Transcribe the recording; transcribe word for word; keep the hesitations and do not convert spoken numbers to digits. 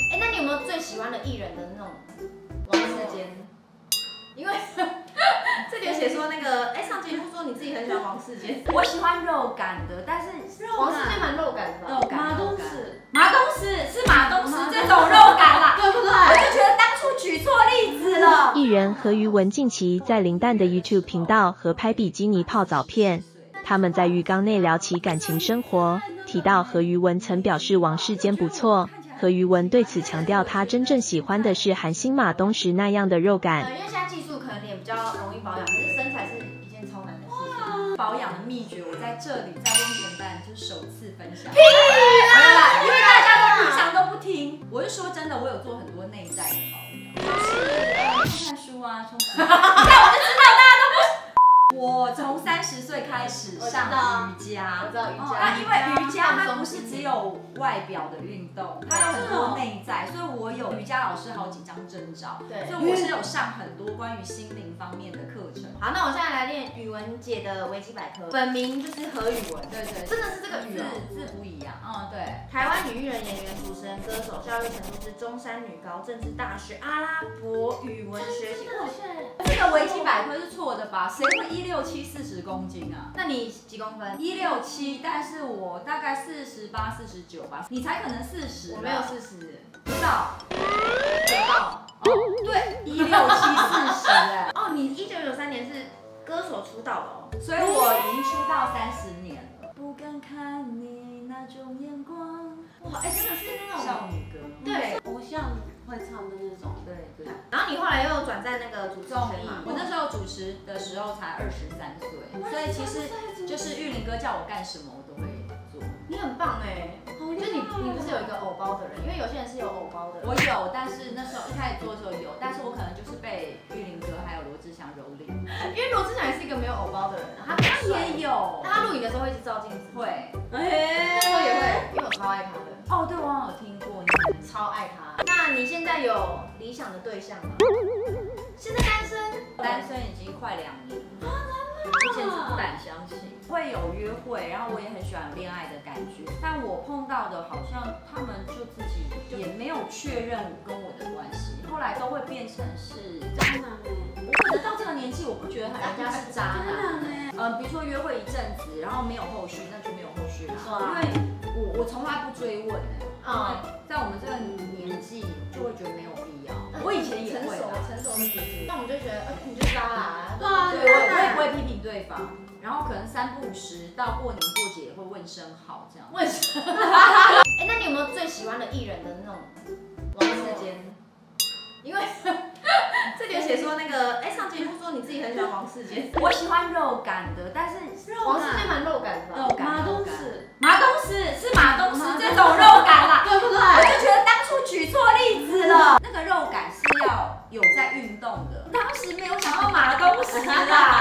哎，那你有没有最喜欢的艺人的那种王世坚？因为这里有写说那个，哎，上节目说你自己很喜欢王世坚。 我喜欢肉感的，但是王世坚蛮肉感的吧？ 肉感， 马东石， 马东石是马东石这种肉感啦， 对不对？ 我就觉得当初举错例子了。 艺人何于文近期在林蛋的 YouTube 频道合拍比基尼泡澡片，他们在浴缸内聊起感情生活，提到何于文曾表示王世坚不错。何于文对此强调，他真正喜欢的是韩星马东石那样的肉感。 呃，因为现在技术可能脸比较容易保养，可是身材是一件超难的事情。 保养的秘诀，我在这里在温泉蛋就首次分享。 屁啦！ 因为大家都平常都不听，我是说真的，我有做很多内在的保养，就是看书啊，充实。你看我就知道大家都不。我从三十岁开始上瑜伽， 我知道瑜伽。 那因为瑜伽它不是只有外表的运动，它有很多内在，所以我有瑜伽老师好几张证照， 对， 所以我是有上很多关于心灵方面的课程。 好，那我现在来练语文姐的维基百科。本名就是何宇文， 对对， 真的是这个语字哦， 字不一样。嗯，对。 台湾女艺人、演员、主持人、歌手，教育程度是中山女高政治大学阿拉伯语文学系。 这个维基百科是错的吧？谁会一六七四十公斤啊？ 那你几公分？ 一六七，但是我大概四十八、四十九吧。你才可能四十， 我没有四十， 不到， 不到。 哦，对，一六七四十哎。 哦，你一九九三年是歌手出道的哦， 所以我已经出道三十年了。不敢看你那种眼光， 哇，哎，真的是那种少女歌， 对， 偶像会唱的那种。 对对。 然后你后来又转在那个主持综艺圈嘛， 我那时候主持的时候才二十三岁，所以其实就是玉林哥叫我干什么我都会做。 你很棒哎，就你你不是有一个偶包的人，因为有些人是有偶包的人。 我有，但是那时候一开始做的时候有，但是我可能就是被玉林哥还有罗志祥蹂躏， 因为罗志祥也是一个没有偶包的人，他他也有， 他录影的时候会一直照镜子， 会， 哎，那时候也会，因为我超爱他的。 哦，对，我好像有听过，你超爱他。那你现在有理想的对象吗？现在单身， 单身已经快两年了，之前是不敢相信，会有约会，然后我也很喜欢恋爱的感觉，但我碰到的好像他们就自己也没有确认跟我的关系，后来都会变成是渣男哎， 我可能到这个年纪，我不觉得人家是渣渣男。 男哎， 嗯，比如说约会一阵子，然后没有后续，那就没有后续啦。因为我我从来不追问哎，因为在我们这个年纪就会觉得没有必要。我以前也成熟会啦， 成熟的姐姐，那我们就觉得，哎，你就渣啦。 对啊， 对，我我也不会批评对方，然后可能三不五时到过年过节也会问声好这样。 为什么？哎，那你有没有最喜欢的艺人的那种王世坚？因为这里有写说那个，哎，上节目说你自己很喜欢王世坚。 我喜欢肉感的，但是王世坚蛮肉感的吧？ 肉感， 马东石， 石， 马东石是马东石这种肉感啦， 对不对？ 我就觉得当初举错例子了。那个肉感是要有在运动的，当时没有想到马东石啦。